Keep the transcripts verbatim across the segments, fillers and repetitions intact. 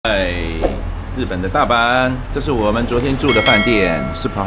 在日本的大阪，这是我们昨天住的饭店 Super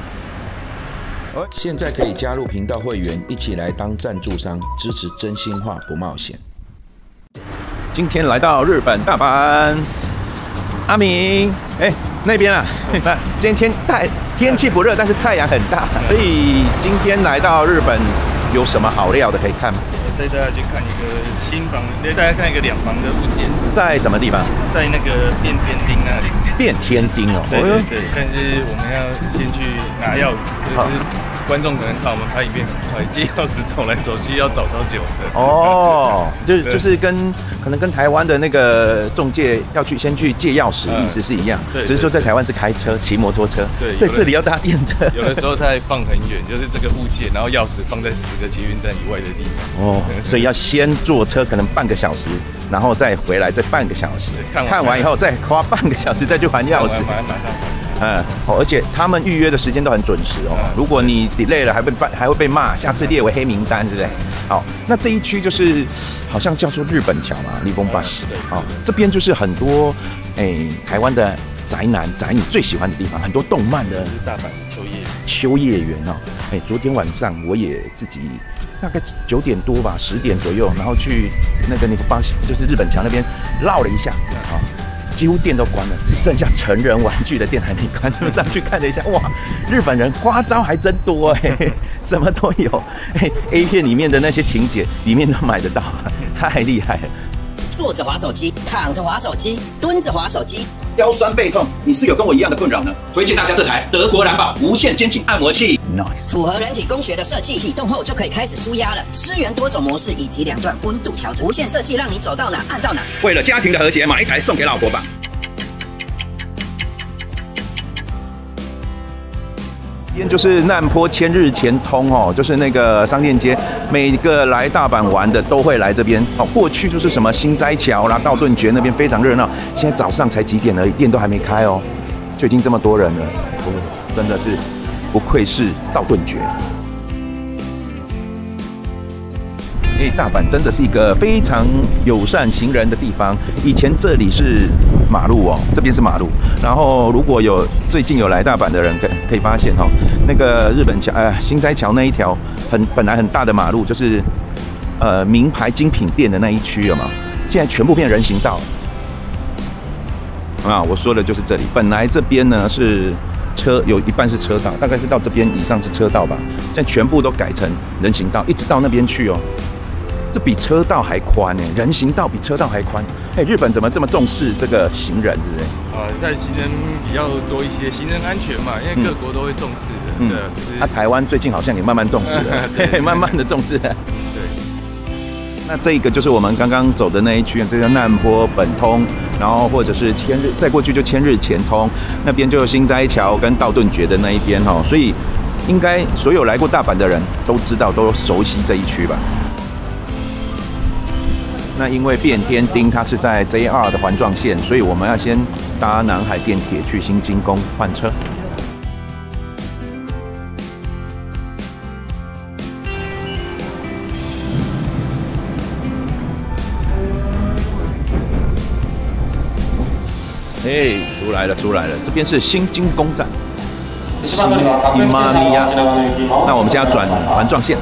Hotel。 现在可以加入频道会员，一起来当赞助商，支持真心话不冒险。 今天来到日本大阪，阿明，哎、欸，那边啊，今天太天气不热，但是太阳很大，所以今天来到日本有什么好料的可以看吗？ 带大家去看一个新房，带大家看一个两房的物件， 在什么地方？在那个变天町那里。 变天町哦， 对对对，但是我们要先去拿钥匙，就是观众可能看我们拍影片很快，接钥匙走来走去要找超久的。哦， 就就是跟可能跟台湾的那个中介要去先去借钥匙，意思是一样， 对， 只是说在台湾是开车骑摩托车， 对， 在这里要搭电车。 有的时候它放很远，就是这个物件，然后钥匙放在十个捷运站以外的地方。哦， 所以要先坐车，可能半个小时，然后再回来，再半个小时，看完看完以后再花半个小时再去还钥匙。 马上马上。 嗯，哦，而且他们预约的时间都很准时哦。如果你 delay 了，还被还会被骂，下次列为黑名单，对不对？好，那这一区就是好像叫做日本桥嘛，立丰巴士。哦，这边就是很多哎台湾的宅男宅女最喜欢的地方，很多动漫的。 大阪秋叶秋叶原哦，哎，昨天晚上我也自己大概九点多吧，十点左右，然后去那个那个巴士，就是日本桥那边绕了一下啊。几乎店都关了，只剩下成人玩具的店还没关。就上去看了一下，哇，日本人花招还真多哎，什么都有。哎 ，A 片里面的那些情节，里面都买得到，太厉害了。 坐着滑手机，躺着滑手机，蹲着滑手机， 腰酸背痛，你是有跟我一样的困扰呢？推荐大家这台德国蓝宝无线肩颈按摩器。 Nice， 符合人体工学的设计，启动后就可以开始舒压了。支援多种模式以及两段温度调整，无线设计让你走到哪按到哪。 为了家庭的和谐，买一台送给老婆吧。 这边就是难波千日前通哦，就是那个商店街，每个来大阪玩的都会来这边哦。过去就是什么心斋桥啦、道顿崛那边非常热闹，现在早上才几点而已，店都还没开哦，就已经这么多人了，哦，真的是不愧是道顿崛。因为大阪真的是一个非常友善行人的地方。以前这里是马路哦，这边是马路。然后如果有最近有来大阪的人，可可以发现哦，那个日本桥，呃，心斋桥那一条很本来很大的马路，就是呃名牌精品店的那一区了嘛，现在全部变人行道。啊，我说的就是这里。本来这边呢是车有一半是车道，大概是到这边以上是车道吧，现在全部都改成人行道，一直到那边去哦。这比车道还宽呢，人行道比车道还宽。哎，日本怎么这么重视这个行人，对不对？ 啊，在行人比较多一些，行人安全嘛，因为各国都会重视的。嗯，对，就是。 啊，台湾最近好像也慢慢重视了，嘿嘿，慢慢的重视了。 对。 那这个就是我们刚刚走的那一区，这叫难波本通，然后或者是千日，再过去就千日前通，那边就心斋桥跟道顿崛的那一边哈，所以应该所有来过大阪的人都知道，都熟悉这一区吧。那因为变天町它是在 J R 的环状线，所以我们要先搭南海电铁去新津宫换车。哎，出来了，出来了，这边是新津宫站，新伊玛利亚。那我们现在转环状线。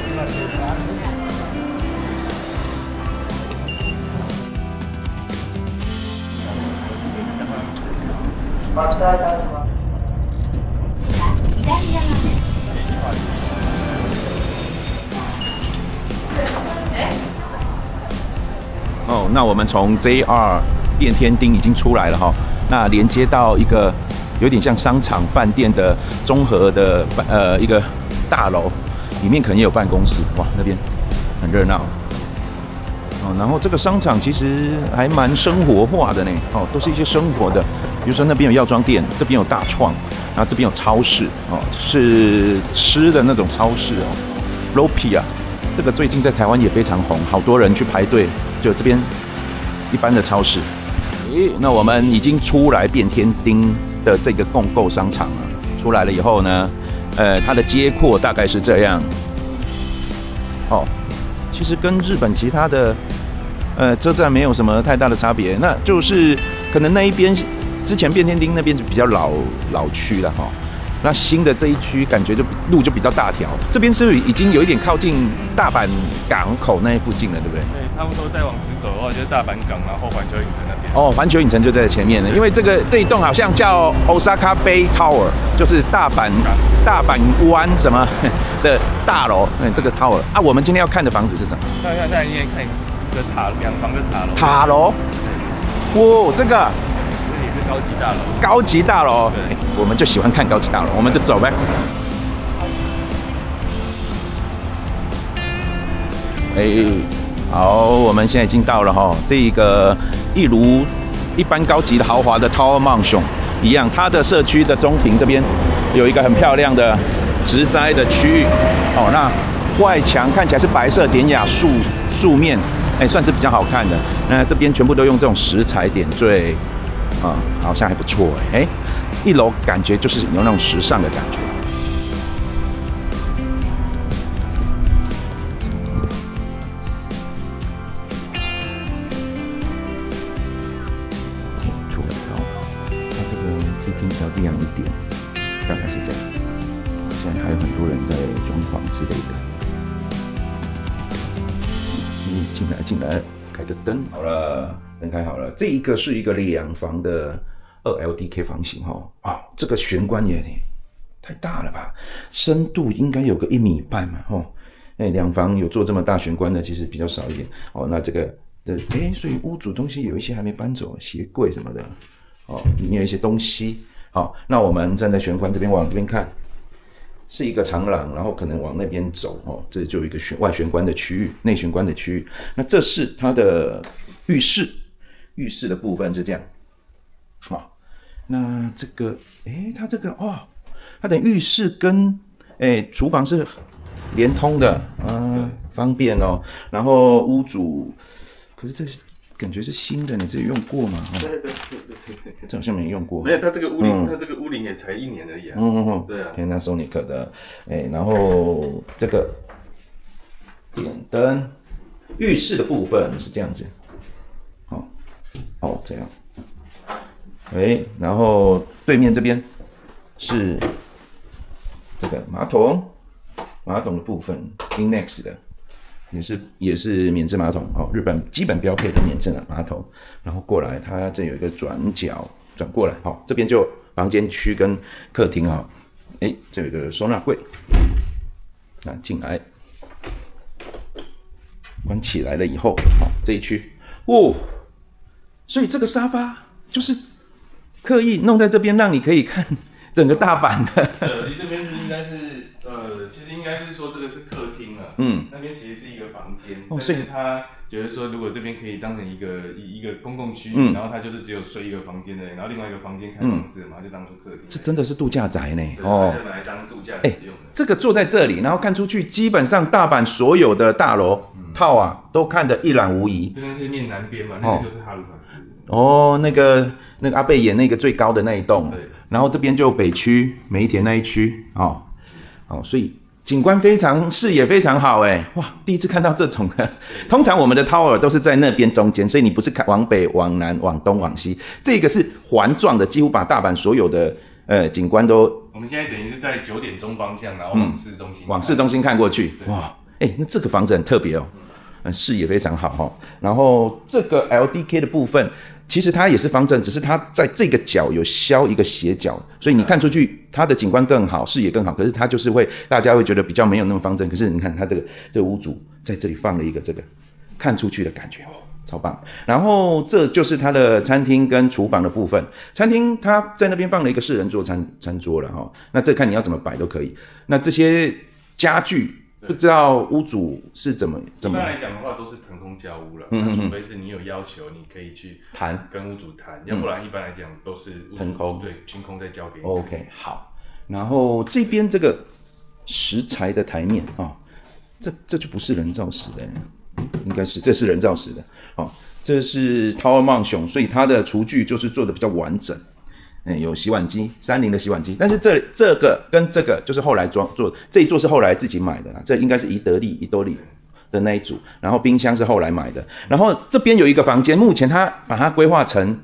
哦，那我们从 J R 变天町已经出来了哈，那连接到一个有点像商场饭店的综合的呃一个大楼，里面可能也有办公室，哇，那边很热闹。哦，然后这个商场其实还蛮生活化的呢，哦，都是一些生活的，比如说那边有药妆店，这边有大创，然后这边有超市，哦，是吃的那种超市哦 ，Lopi 啊，这个最近在台湾也非常红，好多人去排队，就这边一般的超市。诶，那我们已经出来变天町的这个共购商场了，出来了以后呢，呃，它的街廓大概是这样，哦。其实跟日本其他的呃车站没有什么太大的差别，那就是可能那一边之前变天町那边是比较老老区了哈。那新的这一区感觉就路就比较大条，这边是不是已经有一点靠近大阪港口那附近了，对不对？ 对，差不多再往直走的话，就是大阪港，然后环球影城那边。 哦，环球影城就在前面了，因为这个这一栋好像叫 Osaka Bay Tower， 就是大阪大阪湾什么的大楼，嗯，这个 Tower 啊，我们今天要看的房子是什么？ 看看，现在应该看一个塔，两房的塔楼。 塔楼？哇，这个。 高级大楼， 高级大楼，对，我们就喜欢看高级大楼，我们就走呗。哎，好，我们现在已经到了哈，这一个一如一般高级的豪华的 Tower Mansion 一样，它的社区的中庭这边有一个很漂亮的植栽的区域，哦，那外墙看起来是白色典雅树树面，哎，算是比较好看的。那这边全部都用这种石材点缀。啊、嗯，好像还不错哎，哎，一楼感觉就是有那种时尚的感觉。出来高，它这个梯厅比较亮一点，大概是这样。现在还有很多人在装潢之类的。嗯，进来进来，开个灯，好了。灯开好了，这一个是一个两房的二 L D K 房型哈，啊、哦，这个玄关也太大了吧，深度应该有个一米半嘛，哦，哎，两房有做这么大玄关的其实比较少一点，哦，那这个的，哎，所以屋主东西有一些还没搬走，鞋柜什么的，哦，里面有一些东西，好、哦，那我们站在玄关这边往这边看，是一个长廊，然后可能往那边走，哦，这就有一个玄外玄关的区域，内玄关的区域，那这是它的浴室。浴室的部分是这样，哦，那这个，哎，它这个哦，它的浴室跟哎厨房是连通的，啊，方便哦。然后屋主，可是这感觉是新的，你自己用过吗？ 对对对对对， 这好像没用过。 没有，它这个屋龄，它这个屋龄也才一年而已啊。 嗯嗯嗯， 对啊。 Panasonic 的，哎，然后这个点灯，浴室的部分是这样子。哦，这样，哎，然后对面这边是这个马桶，马桶的部分 Inex 的，也是也是免治马桶哦，日本基本标配的免治马桶。然后过来，它这有一个转角，转过来，好、哦，这边就房间区跟客厅啊，哎，这有一个收纳柜，那进来，关起来了以后，好、哦，这一区，哦。所以这个沙发就是刻意弄在这边，让你可以看整个大阪的。 呃，离这边是应该是呃，其实应该是说这个是客厅啊，嗯，那边其实是一个房间，哦，所以他觉得说如果这边可以当成一个一一个公共区域，嗯，然后他就是只有睡一个房间的，然后另外一个房间开放式嘛，嗯、就当做客厅。 这真的是度假宅呢， 哦，就拿来当度假使用的。 这个坐在这里，然后看出去，基本上大阪所有的大楼。套啊，都看得一览无遗。 这边是面南边嘛，那个就是哈鲁卡斯。 哦，那个那个阿贝演那个最高的那一栋，对。然后这边就北区梅田那一区，哦，哦，所以景观非常，视野非常好，哎，哇，第一次看到这种的。通常我们的 tower 都是在那边中间，所以你不是看往北、往南、往东、往西，这个是环状的，几乎把大阪所有的呃景观都。 我们现在等于是在九点钟方向，然后往市中心、嗯， 往市中心看过去，哇。哎、欸，那这个房子很特别哦，嗯，视野非常好哈、哦。然后这个 L D K 的部分，其实它也是方正，只是它在这个角有削一个斜角，所以你看出去它的景观更好，视野更好。可是它就是会，大家会觉得比较没有那么方正。可是你看它这个这个屋主在这里放了一个这个看出去的感觉哦，超棒。然后这就是它的餐厅跟厨房的部分。餐厅它在那边放了一个四人座餐餐桌了哈、哦，那这看你要怎么摆都可以。那这些家具。不知道屋主是怎么怎么？ 一般来讲的话，都是腾空交屋了。嗯嗯，除非是你有要求，你可以去谈跟屋主谈，要不然一般来讲都是腾空， 对，清空再交给你。 OK， 好。然后这边这个石材的台面啊、哦，这这就不是人造石的，应该是这是人造石的。哦，这是 Tower Mansion， 所以它的厨具就是做的比较完整。嗯，有洗碗机，三菱的洗碗机，但是这这个跟这个就是后来装做，这一座是后来自己买的啦，这应该是宜得利、宜多利的那一组，然后冰箱是后来买的，然后这边有一个房间，目前它把它规划成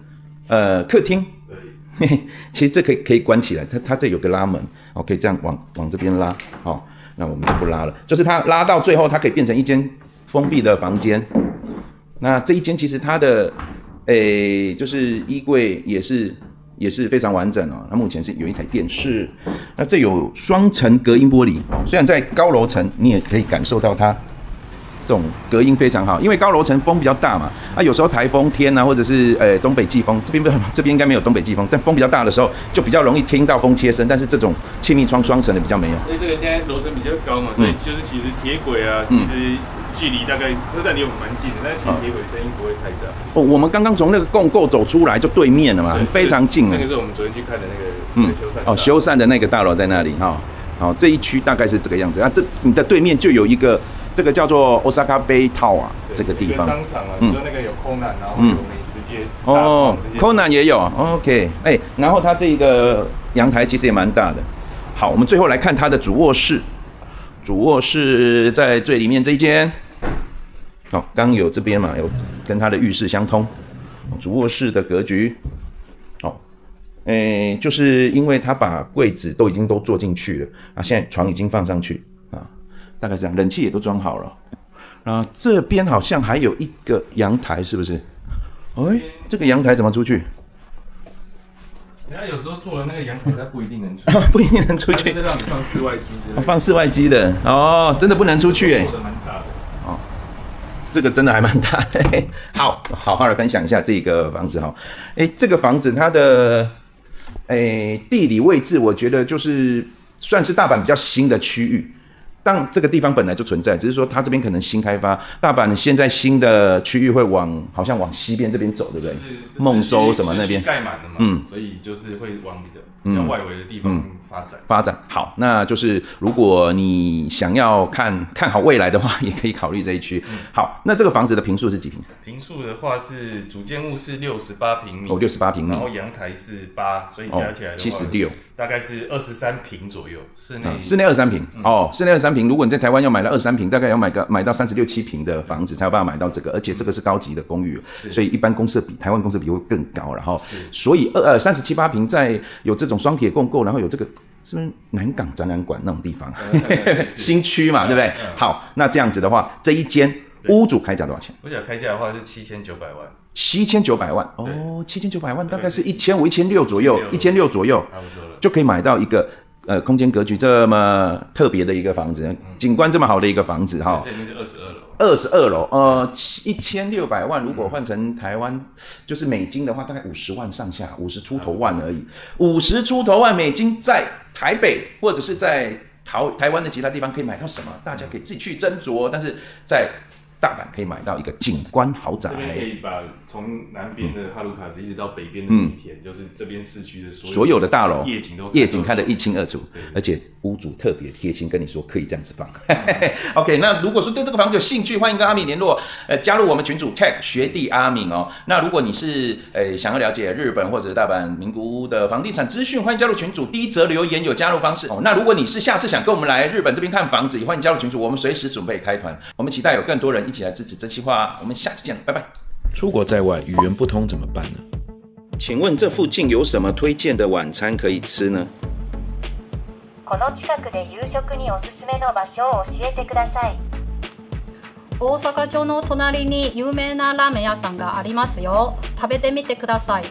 呃客厅。对，其实这可以可以关起来，它它这有个拉门，哦，可以这样往往这边拉，好、哦，那我们就不拉了，就是它拉到最后，它可以变成一间封闭的房间。那这一间其实它的，诶，就是衣柜也是也是非常完整哦。那目前是有一台电视，那这有双层隔音玻璃哦。虽然在高楼层，你也可以感受到它这种隔音非常好，因为高楼层风比较大嘛。啊，有时候台风天啊，或者是呃东北季风，这边不这边应该没有东北季风，但风比较大的时候，就比较容易听到风切声。但是这种气密窗双层的比较没有。 所以这个现在楼层比较高嘛，所以就是其实铁轨啊，其实。距离大概车站离我们蛮近的，但是其实铁轨声音不会太大。 哦，我们刚刚从那个共构走出来就对面了嘛，非常近了。 那个是我们昨天去看的那个嗯修缮哦修缮的那个大楼在那里哈。好、哦，这一区大概是这个样子。啊，这你的对面就有一个这个叫做 Osaka Bay Tower 这个地方。 商场啊，你说那个有 Conan， 然后有美食街。 哦 ，Conan 也有 ，OK， 哎、欸，然后它这个阳台其实也蛮大的。好，我们最后来看它的主卧室。主卧室在最里面这一间。好、哦，刚有这边嘛，有跟它的浴室相通。主卧室的格局，哦，诶，就是因为它把柜子都已经都做进去了啊，现在床已经放上去啊，大概是这样，冷气也都装好了。啊，这边好像还有一个阳台，是不是？哎，这个阳台怎么出去？ 人家有时候做了那个阳台，它不一定能出去， 不一定能出去， 是让你放室外机之类的。 放室外机的哦，真的不能出去哎。 做的蛮大的。 哦。这个真的还蛮大的，好，好好的分享一下这个房子哈。哎，这个房子它的哎地理位置，我觉得就是算是大阪比较新的区域。但这个地方本来就存在，只是说它这边可能新开发。大阪现在新的区域会往好像往西边这边走，对不对？孟州什么那边盖满了嘛，嗯，所以就是会往比较比较外围的地方发展。嗯、 发展好，那就是如果你想要看看好未来的话，也可以考虑这一区。嗯、好，那这个房子的坪数是几坪？ 坪数的话是主建物是六十八平米， 哦，六十八平米， 然后阳台是八，所以加起来的话七十六， 大概是二十三平左右。室内、嗯、 室内二十三平、嗯、哦，室内二十三平。如果你在台湾要买到二十三平，大概要买个买到三十六七平的房子才有办法买到这个，而且这个是高级的公寓，所以一般公设比台湾公设比会更高。然后，所以二呃三十七八平在有这种双铁共构，然后有这个是不是南港展览馆那种地方？新区嘛，对不对？好，那这样子的话，这一间屋主开价多少钱？ 屋主开价的话是七千九百万。 七千九百万哦，七千九百万大概是一千五、一千六左右，一千六左右， 差不多了， 就可以买到一个。呃，空间格局这么特别的一个房子，景观这么好的一个房子哈， 这边是二十二楼， 二十二楼，呃，一千六百万，如果换成台湾就是美金的话，大概五十万上下，五十出头万而已，五十出头万美金，在台北或者是在台台湾的其他地方可以买到什么？大家可以自己去斟酌，但是在大阪可以买到一个景观豪宅， 这边可以把从南边的哈鲁卡斯一直到北边的米田，嗯、就是这边市区的所有所有的大楼夜景都夜景看得一清二楚，而且屋主特别贴心跟你说可以这样子放。OK， 那如果说对这个房子有兴趣，欢迎跟阿敏联络，呃，加入我们群组 Tech 学弟阿敏哦。那如果你是呃想要了解日本或者大阪名古屋的房地产资讯，欢迎加入群组，第一则留言有加入方式哦。那如果你是下次想跟我们来日本这边看房子，也欢迎加入群组，我们随时准备开团，我们期待有更多人一起来支持真心话，我们下次见，拜拜。 出国在外，语言不通怎么办呢？ 请问这附近有什么推荐的晚餐可以吃呢？ この近くで夕食におすすめの場所を教えてください。 大阪城の隣に有名なラーメン屋さんがありますよ。食べてみてください。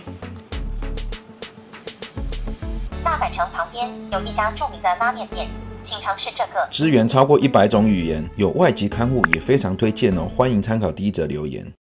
大阪城旁边有一家著名的拉面店。请尝试这个。 支援超过一百种语言，有外籍看护也非常推荐哦，欢迎参考第一则留言。